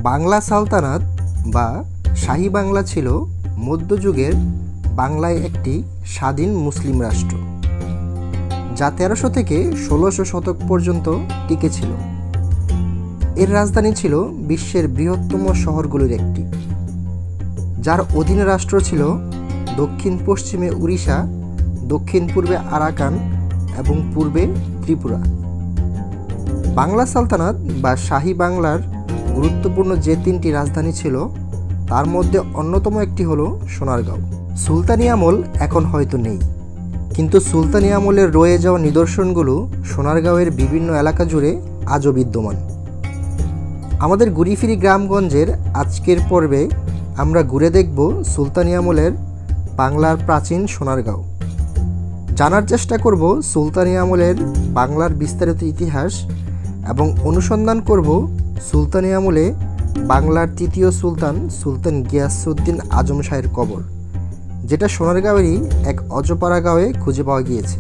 বাংলা সালতানাত বা শাহী বাংলা ছিল মধ্যযুগের বাংলায় একটি স্বাধীন মুসলিম রাষ্ট্র, যা 1300 থেকে 1600 শতক পর্যন্ত টিকে ছিল। এর রাজধানী ছিল বিশ্বের বৃহত্তম শহরগুলির একটি, যার অধীনে রাষ্ট্র ছিল দক্ষিণ পশ্চিমে উড়িষ্যা, দক্ষিণ পূর্বে আরাকান এবং পূর্বে ত্রিপুরা। বাংলা সালতানাত বা শাহী বাংলার গুরুত্বপূর্ণ যে 3টি রাজধানী ছিল তার মধ্যে অন্যতম একটি হলো সোনারগাঁও। সুলতানি আমল এখন হয়তো নেই, কিন্তু সুলতানি আমলের রয়ে যাওয়া নিদর্শনগুলো সোনারগাঁওয়ের বিভিন্ন এলাকা জুড়ে আজও বিদ্যমান। আমাদের ঘুরিফিরি গ্রামগঞ্জের আজকের পর্বে আমরা ঘুরে দেখব সুলতানি আমলের বাংলার প্রাচীন সোনারগাঁও। জানার চেষ্টা করব সুলতানি আমলের বাংলার বিস্তারিত ইতিহাস এবং অনুসন্ধান করব সুলতানি আমলে বাংলার তৃতীয় সুলতান সুলতান গিয়াসউদ্দিন আজম শাহের কবর, যেটা সোনারগাঁওয়েরই এক অজপাড়া গাঁয়ে খুঁজে পাওয়া গিয়েছে।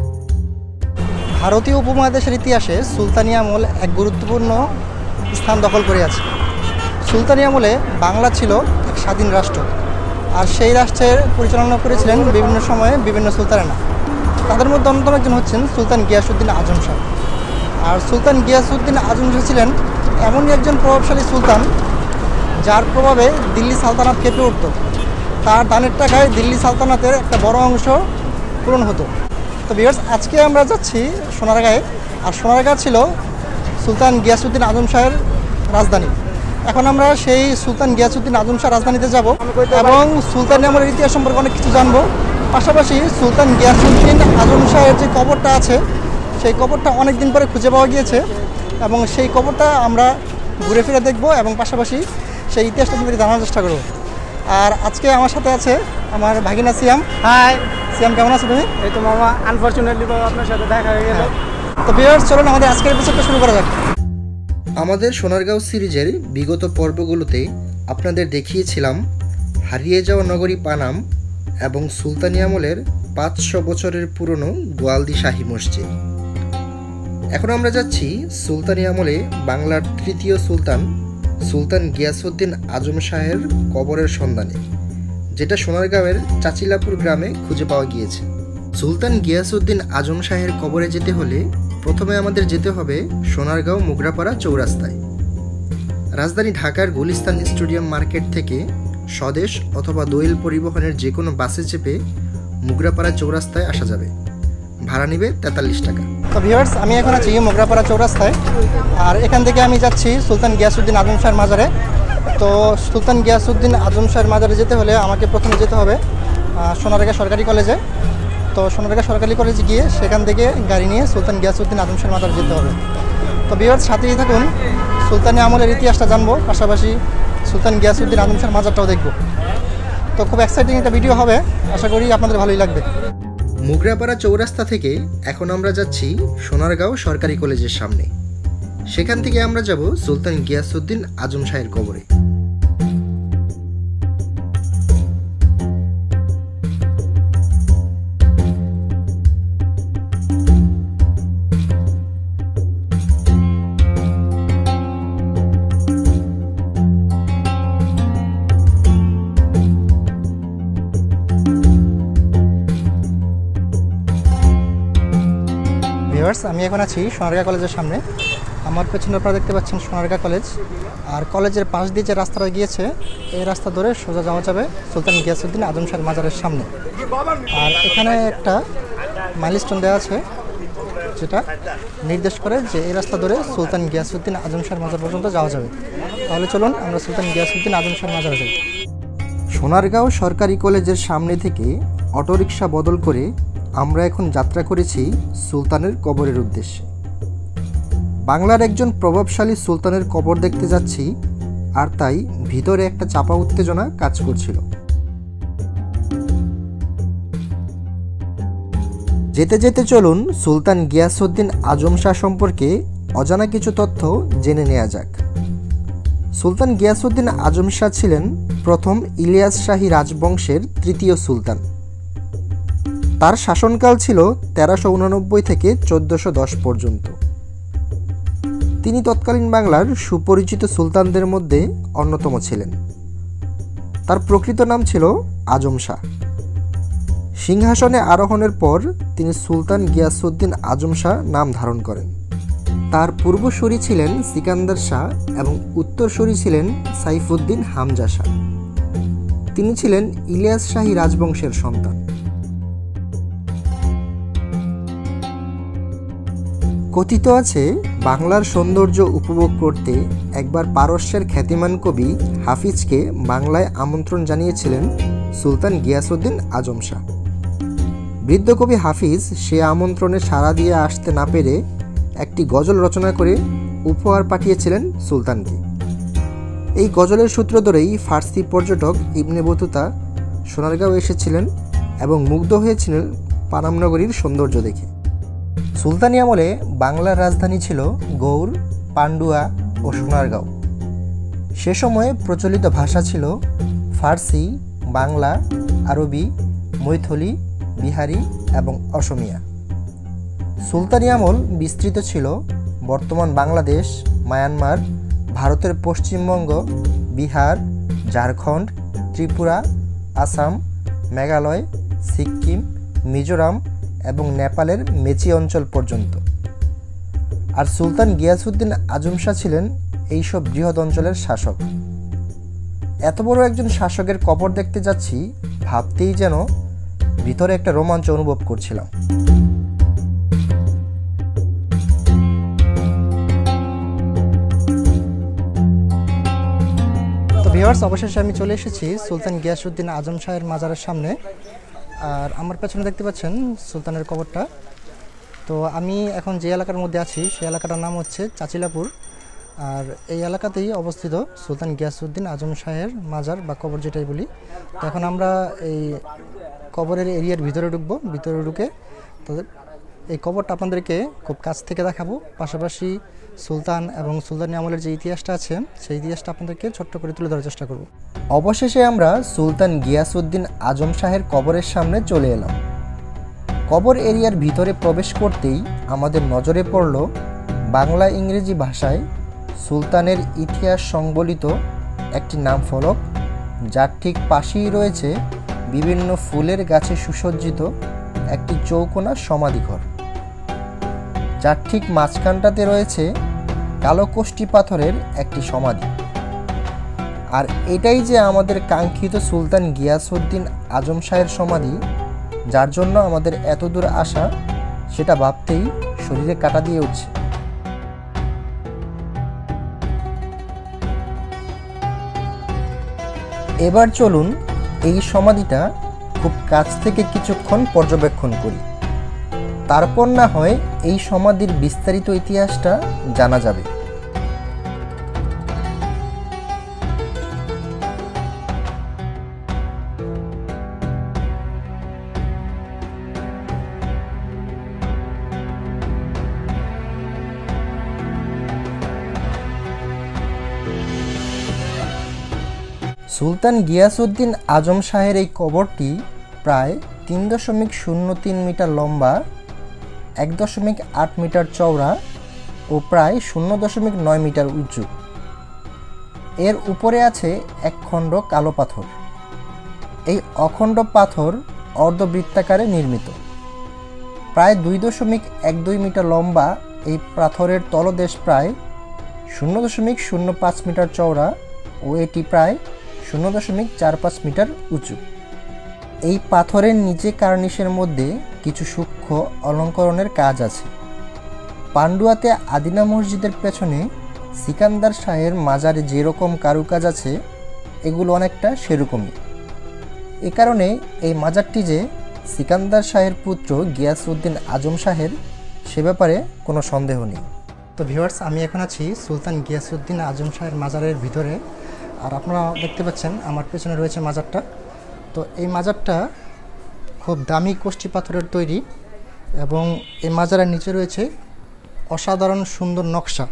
ভারতীয় উপমহাদেশের ইতিহাসে সুলতানি আমল এক গুরুত্বপূর্ণ স্থান দখল করে আছে। সুলতানি আমলে বাংলা ছিল এক স্বাধীন রাষ্ট্র, আর সেই রাষ্ট্রের পরিচালনা করেছিলেন বিভিন্ন সময়ে বিভিন্ন সুলতানেরা। তাদের মধ্যে অন্যতম একজন হচ্ছেন সুলতান গিয়াসউদ্দিন আজম শাহ। আর সুলতান গিয়াসউদ্দিন আজম শাহ ছিলেন এমনই একজন প্রভাবশালী সুলতান যার প্রভাবে দিল্লি সালতানাত কেঁপে উঠত। তার দানের টাকায় দিল্লি সালতানাতের একটা বড় অংশ পূরণ হতো। তো ভিউয়ার্স, আজকে আমরা যাচ্ছি সোনারগাঁয়ে, আর সোনারগাঁ ছিল সুলতান গিয়াসউদ্দিন আজম শাহের রাজধানী। এখন আমরা সেই সুলতান গিয়াসউদ্দিন আজম শাহ রাজধানীতে যাব এবং সুলতানি আমলের ইতিহাস সম্পর্কে অনেক কিছু জানবো। পাশাপাশি সুলতান গিয়াসউদ্দিন আজম শাহের যে কবরটা আছে সেই কবরটা অনেক দিন পরে খুঁজে পাওয়া গিয়েছে এবং সেই কবরটা আমরা ঘুরে ফিরে দেখব এবং পাশাপাশি সেই ইতিহাসটা আপনাদেরকে জানার চেষ্টা করব। আর আজকে আমার সাথে আছে আমার ভাগিনা সিয়াম। হাই সিয়াম, কেমন আছো তুমি? এই তো মামা, আনফরচুনেটলি আপনার সাথে দেখা হয়ে গেল। তো ভিউয়ার্স, চলুন আমাদের আজকের এপিসোডটা শুরু করা যাক। আমাদের সোনারগাঁও সিরিজের বিগত পর্বগুলোতে আপনাদের দেখিয়েছিলাম হারিয়ে যাওয়া নগরী পানাম এবং সুলতানি আমলের 500 বছরের পুরনো গোয়ালদি শাহী মসজিদ। এখন আমরা যাচ্ছি সুলতানি আমলে বাংলার তৃতীয় সুলতান সুলতান গিয়াসউদ্দিন আজম শাহের কবরের সন্ধানে, যেটা সোনারগাঁওয়ের চাচিলাপুর গ্রামে খুঁজে পাওয়া গিয়েছে। সুলতান গিয়াসউদ্দিন আজম শাহের কবরে যেতে হলে প্রথমে আমাদের যেতে হবে সোনারগাঁও মুগরাপাড়া চৌরাস্তায়। রাজধানী ঢাকার গুলিস্তান স্টেডিয়াম মার্কেট থেকে স্বদেশ অথবা দোয়েল পরিবহনের যে কোনো বাসে চেপে মুগরাপাড়া চৌরাস্তায় আসা যাবে। ভাড়া নেবে 43 টাকা। তো ভিউয়ার্স, আমি এখন আছি মুগরাপাড়া চৌরাস্তায়, আর এখান থেকে আমি যাচ্ছি সুলতান গিয়াসউদ্দিন আজম শাহের মাজারে। তো সুলতান গিয়াসউদ্দিন আজম শাহের মাজারে যেতে হলে আমাকে প্রথমে যেতে হবে সোনারগাঁ সরকারি কলেজে। তো সোনারগাঁ সরকারি কলেজে গিয়ে সেখান থেকে গাড়ি নিয়ে সুলতান গিয়াসউদ্দিন আজম শাহের মাজারে যেতে হবে। তো ভিউয়ার্স, সাথেই থাকুন, সুলতানি আমলের ইতিহাসটা জানবো, পাশাপাশি সুলতান গিয়াসউদ্দিন আজম শাহের মাজারটাও দেখব। তো খুব এক্সাইটিং একটা ভিডিও হবে, আশা করি আপনাদের ভালোই লাগবে। মুগরাপাড়া চৌরাস্তা থেকে এখন আমরা যাচ্ছি সোনারগাঁও সরকারি কলেজের সামনে। সেখান থেকে আমরা যাব সুলতান গিয়াসউদ্দিন আজম শাহের কবরে। আমি এখন আছি সোনারগাঁ কলেজের সামনে। আমার পেছনে আপনারা দেখতে পাচ্ছেন সোনারগাঁ কলেজ, আর কলেজের পাশ দিয়ে যে রাস্তাটা গিয়েছে এই রাস্তা ধরে সোজা যাওয়া যাবে সুলতান গিয়াসউদ্দিন আজম শাহের মাজারের সামনে। আর এখানে একটা মাইলস্টোন দেওয়া আছে যেটা নির্দেশ করে যে এই রাস্তা ধরে সুলতান গিয়াসউদ্দিন আজম শাহের মাজার পর্যন্ত যাওয়া যাবে। তাহলে চলুন আমরা সুলতান গিয়াসউদ্দিন আজম শাহের মাজারে যাই। সোনারগাঁও সরকারি কলেজের সামনে থেকে অটোরিকশা বদল করে আমরা এখন যাত্রা করেছি সুলতানের কবরের উদ্দেশ্যে। বাংলার একজন প্রভাবশালী সুলতানের কবর দেখতে যাচ্ছি, আর তাই ভিতরে একটা চাপা উত্তেজনা কাজ করছিল। যেতে যেতে চলুন সুলতান গিয়াসউদ্দিন আজম শাহ সম্পর্কে অজানা কিছু তথ্য জেনে নেওয়া যাক। সুলতান গিয়াসউদ্দিন আজম শাহ ছিলেন প্রথম ইলিয়াস শাহী রাজবংশের তৃতীয় সুলতান। তার শাসনকাল ছিল 1389 থেকে 1410 পর্যন্ত। তিনি তৎকালীন বাংলার সুপরিচিত সুলতানদের মধ্যে অন্যতম ছিলেন। তার প্রকৃত নাম ছিল আজম শাহ। সিংহাসনে আরোহণের পর তিনি সুলতান গিয়াসউদ্দিন আজম শাহ নাম ধারণ করেন। তার পূর্বসূরি ছিলেন সিকান্দার শাহ এবং উত্তরসূরি ছিলেন সাইফুদ্দিন হামজা শাহ। তিনি ছিলেন ইলিয়াস শাহী রাজবংশের সন্তান। কথিত আছে, বাংলার সৌন্দর্য উপভোগ করতে একবার পারস্যের খ্যাতিমান কবি হাফিজকে বাংলায় আমন্ত্রণ জানিয়েছিলেন সুলতান গিয়াসউদ্দিন আজম শাহ। বৃদ্ধ কবি হাফিজ সে আমন্ত্রণে সাড়া দিয়ে আসতে না পেরে একটি গজল রচনা করে উপহার পাঠিয়েছিলেন সুলতানকে। এই গজলের সূত্র ধরেই ফার্সি পর্যটক ইবনে বতুতা সোনারগাঁও এসেছিলেন এবং মুগ্ধ হয়েছিলেন পানাম নগরীর সৌন্দর্য দেখে। সুলতানি আমলে বাংলার রাজধানী ছিল গৌড়, পান্ডুয়া ও সোনারগাঁও। সে সময়ে প্রচলিত ভাষা ছিল ফার্সি, বাংলা, আরবি, মৈথলি, বিহারি এবং অসমিয়া। সুলতানি আমল বিস্তৃত ছিল বর্তমান বাংলাদেশ, মায়ানমার, ভারতের পশ্চিমবঙ্গ, বিহার, ঝাড়খণ্ড, ত্রিপুরা, আসাম, মেঘালয়, সিক্কিম, মিজোরাম এবং নেপালের মেচি অঞ্চল পর্যন্ত। আর সুলতান গিয়াসউদ্দিন আজম শাহ ছিলেন এইসব বৃহৎ অঞ্চলের শাসক। এত বড় একজন শাসকের কবর দেখতে যাচ্ছি, ভাবতেই যেন ভিতরে একটা রোমাঞ্চ অনুভব করছিলাম। তো ভিউয়ার্স, অবশেষে আমি চলে এসেছি সুলতান গিয়াসউদ্দিন আজম শাহের মাজারের সামনে। আর আমার পেছনে দেখতে পাচ্ছেন সুলতানের কবরটা। তো আমি এখন যে এলাকার মধ্যে আছি সেই এলাকাটার নাম হচ্ছে চাচিলাপুর। আর এই এলাকাতেই অবস্থিত সুলতান গিয়াসউদ্দিন আজম শাহের মাজার বা কবর যেটাই বলি। তো এখন আমরা এই কবরের এরিয়ার ভিতরে ঢুকবো। ভিতরে ঢুকে তো এই কবরটা আপনাদেরকে খুব কাছ থেকে দেখাবো, পাশাপাশি সুলতান এবং সুলতানি আমলের যে ইতিহাসটা আছে সেই ইতিহাসটা আপনাদেরকে ছোট্ট করে তুলে ধরার চেষ্টা করব। অবশেষে আমরা সুলতান গিয়াসউদ্দিন আজম শাহের কবরের সামনে চলে এলাম। কবর এরিয়ার ভিতরে প্রবেশ করতেই আমাদের নজরে পড়ল বাংলা ইংরেজি ভাষায় সুলতানের ইতিহাস সংবলিত একটি নামফলক, যার ঠিক পাশেই রয়েছে বিভিন্ন ফুলের গাছে সুসজ্জিত একটি চৌকোনা সমাধিঘর, যার ঠিক মাঝখানটাতে রয়েছে কালো কোষ্টি পাথরের একটি সমাধি। আর এটাই যে আমাদের কাঙ্ক্ষিত সুলতান গিয়াসউদ্দিন আজম শাহের সমাধি, যার জন্য আমাদের এত দূর আসা, সেটা ভাবতেই শরীরে কাঁটা দিয়ে উঠছে। এবার চলুন এই সমাধিটা খুব কাছ থেকে কিছুক্ষণ পর্যবেক্ষণ করি, তারপর না হয় এই সমাধির বিস্তারিত ইতিহাসটা জানা যাবে। সুলতান গিয়াসউদ্দিন আজম শাহের এই কবরটি প্রায় 3.03 মিটার লম্বা, 1.8 মিটার চওড়া ও প্রায় 0.9 মিটার উঁচু। এর উপরে আছে এক খণ্ড কালো পাথর। এই অখণ্ড পাথর অর্ধবৃত্তাকারে নির্মিত। প্রায় 2.12 মিটার লম্বা এই পাথরের তলদেশ প্রায় 0.05 মিটার চওড়া ও এটি প্রায় 0.45 মিটার উঁচু। এই পাথরের নিচে কার্নিশের মধ্যে কিছু সূক্ষ্ম অলঙ্করণের কাজ আছে। পান্ডুয়াতে আদিনা মসজিদের পেছনে সিকান্দার শাহের মাজারে যেরকম কারুকাজ আছে, এগুলো অনেকটা সেরকমই। এ কারণে এই মাজারটি যে সিকান্দার শাহের পুত্র গিয়াসউদ্দিন আজম শাহের, সে ব্যাপারে কোনো সন্দেহ নেই। তো ভিউয়ার্স, আমি এখন আছি সুলতান গিয়াসউদ্দিন আজম শাহের মাজারের ভিতরে। আর আপনারা দেখতে পাচ্ছেন আমার পেছনে রয়েছে মাজারটা। তো এই মাজারটা খুব দামি কোষ্টি পাথরের তৈরি এবং এই মাজারের নিচে রয়েছে অসাধারণ সুন্দর নকশা,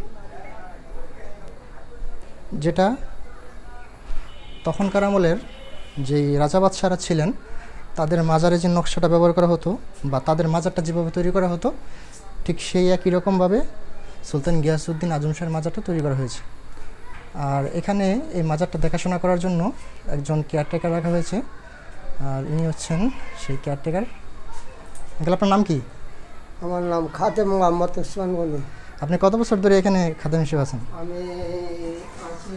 যেটা তখনকার আমলের যেই রাজা বাদশাহরা ছিলেন তাদের মাজারে যে নকশাটা ব্যবহার করা হতো বা তাদের মাজারটা যেভাবে তৈরি করা হতো, ঠিক সেই একই রকমভাবে সুলতান গিয়াসউদ্দিন আজম শাহের মাজারটা তৈরি করা হয়েছে। আর এখানে এই মাজারটা দেখাশোনা করার জন্য একজন কেয়ারটেকার রাখা হয়েছে, আর ইনি হচ্ছেন সেই কেয়ারটেকার। আঙ্কেল, আপনার নাম কি? আমার নাম খাদেম মোহাম্মদ ওসমান গনি। আপনি কত বছর ধরে এখানে খাদেম হিসেবে আছেন? আমি আছি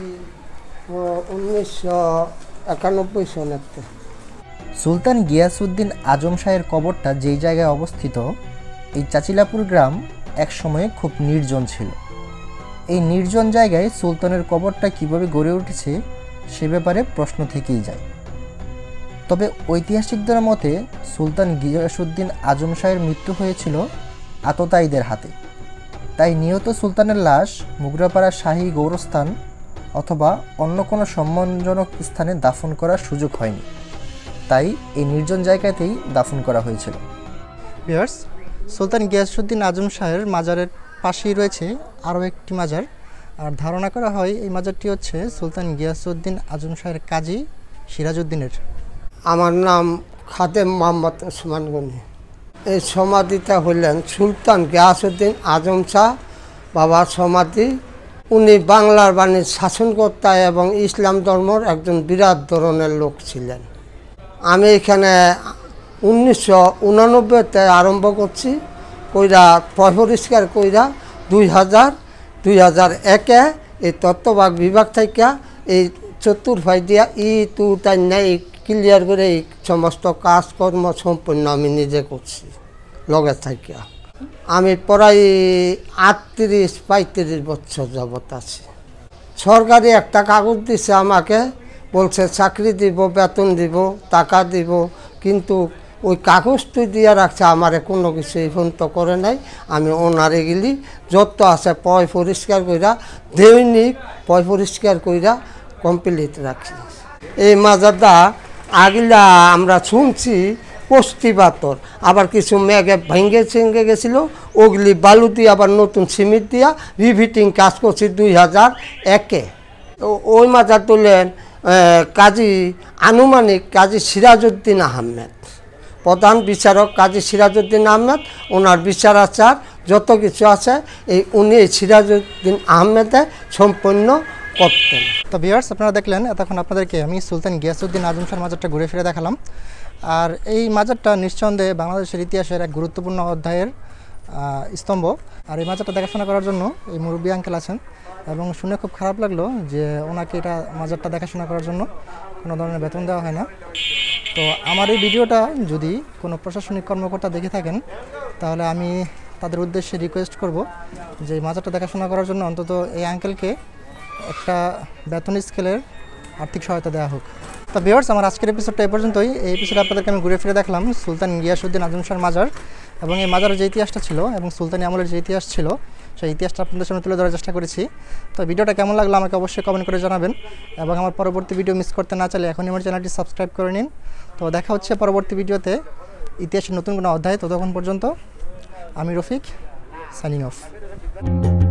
1991 সনেতে। সুলতান গিয়াসউদ্দিন আজম শাহের কবরটা যেই জায়গায় অবস্থিত, এই চাচিলাপুর গ্রাম এক সময়ে খুব নির্জন ছিল। এই নির্জন জায়গায় সুলতানের কবরটা কিভাবে গড়ে উঠেছে সে ব্যাপারে প্রশ্ন থেকেই যায়। তবে ঐতিহাসিকদের মতে সুলতান গিয়াসউদ্দিন আজম শাহের মৃত্যু হয়েছিল আততায়ীদের হাতে। তাই নিহত সুলতানের লাশ মুগরাপাড়া শাহী গৌরস্থান অথবা অন্য কোনো সম্মানজনক স্থানে দাফন করার সুযোগ হয়নি, তাই এই নির্জন জায়গাতেই দাফন করা হয়েছিল। ভিউয়ার্স, সুলতান গিয়াসউদ্দিন আজম শাহের মাজারের পাশেই রয়েছে আরও একটি মাজার, আর ধারণা করা হয় এই মাজারটি হচ্ছে সুলতান গিয়াসউদ্দিন আজম শাহের কাজী সিরাজউদ্দিনের। আমার নাম খাদেম মোহাম্মদ ওসমান গনি। এই সমাধিটা হলেন সুলতান গিয়াসউদ্দিন আজম শাহ বাবার সমাধি। উনি বাংলার বাণীর শাসনকর্তা এবং ইসলাম ধর্মর একজন বিরাট ধরনের লোক ছিলেন। আমি এখানে 1989-তে আরম্ভ করছি, কইরা পরিষ্কার কইরা 2001-এ এই তত্ত্ববাগ বিভাগ থেকে এই চতুর্ভাই দিয়া তাই নাই ক্লিয়ার করে এই সমস্ত কাজকর্ম সম্পূর্ণ আমি নিজে করছি লগে থাকিয়া। আমি প্রায় 38-35 বছর যাবত আছি। সরকারি একটা কাগজ দিছে আমাকে, বলছে চাকরি দিব, বেতন দিব, টাকা দিব, কিন্তু ওই কাগজটি দিয়ে রাখছে, আমারে কোনো কিছু এই পর্যন্ত করে নাই। আমি ওনারে গেলি যত আছে পরিষ্কার কইরা দৈনিক পরিষ্কার কইরা কমপ্লিট রাখছি। এই মাজারটা আগিলা আমরা শুনছি কষ্টি পাথর, আবার কিছু মেঘে ভেঙে চেঙ্গে গেছিলো, ওগুলি বালু দিয়ে আবার নতুন সিমেন্ট দিয়া রিভিটিং কাজ করছি 2001-এ। ওই মাজার তুলেন কাজী আনুমানিক কাজী সিরাজউদ্দিন আহমেদ, প্রধান বিচারক কাজী সিরাজউদ্দিন আহমেদ। ওনার বিচার আচার যত কিছু আছে উনি সিরাজউদ্দিন আহমেদে সম্পন্ন করতেন। তো ভিউয়ার্স, আপনারা দেখলেন এতক্ষণ আপনাদেরকে আমি সুলতান গিয়াসউদ্দিন আজম শাহের মাজারটা ঘুরে ফিরে দেখালাম। আর এই মাজারটা নিঃসন্দেহে বাংলাদেশের ইতিহাসের এক গুরুত্বপূর্ণ অধ্যায়ের স্তম্ভ। আর এই মাজারটা দেখাশোনা করার জন্য এই মুরব্বী আঙ্কেল আছেন, এবং শুনে খুব খারাপ লাগলো যে ওনাকে এটা মাজারটা দেখাশোনা করার জন্য কোনো ধরনের বেতন দেওয়া হয় না। তো আমার এই ভিডিওটা যদি কোনো প্রশাসনিক কর্মকর্তা দেখে থাকেন, তাহলে আমি তাদের উদ্দেশ্যে রিকোয়েস্ট করব যে এই মাজারটা দেখাশোনা করার জন্য অন্তত এই আঙ্কেলকে একটা বেতন স্কেলের আর্থিক সহায়তা দেওয়া হোক। তো ভিউয়ার্স, আমার আজকের এপিসোডটা এই পর্যন্তই। এই এপিসোডে আপনাদেরকে আমি ঘুরে ফিরে দেখলাম সুলতান গিয়াসউদ্দিন আজম শাহের মাজার, এবং এই মাজারের যে ইতিহাসটা ছিল এবং সুলতানি আমলের যে ইতিহাস ছিল সেই ইতিহাসটা আপনাদের সামনে তুলে ধরার চেষ্টা করেছি। তো ভিডিওটা কেমন লাগলো আমাকে অবশ্যই কমেন্ট করে জানাবেন, এবং আমার পরবর্তী ভিডিও মিস করতে না চাইলে এখনই আমার চ্যানেলটি সাবস্ক্রাইব করে নিন। তো দেখা হচ্ছে পরবর্তী ভিডিওতে ইতিহাসের নতুন কোনো অধ্যায়। ততক্ষণ পর্যন্ত আমি রফিক, সাইনিং অফ।